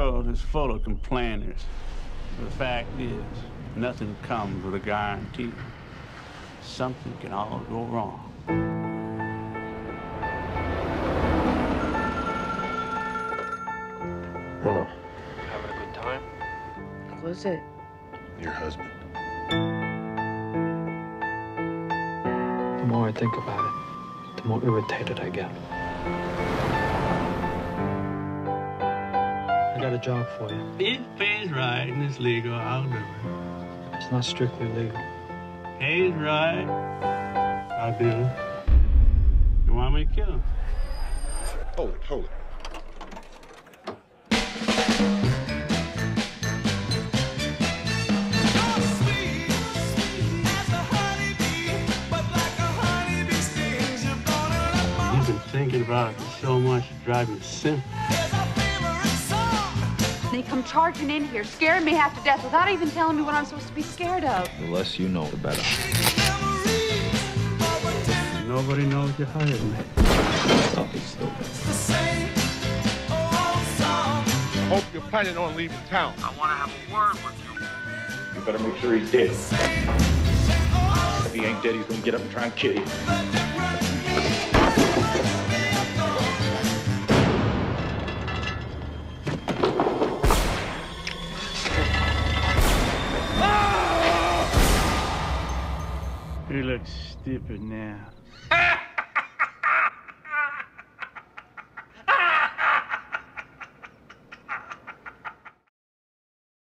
world is full of complainers. The fact is, nothing comes with a guarantee. Something can all go wrong. Hello. Having a good time? Who's it? Your husband. The more I think about it, the more irritated I get. I got a job for you. If it pays right and it's legal, I'll do it. It's not strictly legal. Pays right, I'll do it. You want me to kill him? Hold it, hold it. You've been thinking about it so much, it's driving me simple. They come charging in here, scaring me half to death without even telling me what I'm supposed to be scared of. The less you know, the better. Nobody knows you hired me. Don't be stupid. Hope you're planning on leaving town. I want to have a word with you. You better make sure he's dead. If he ain't dead, he's gonna get up and try and kill you. You look stupid now.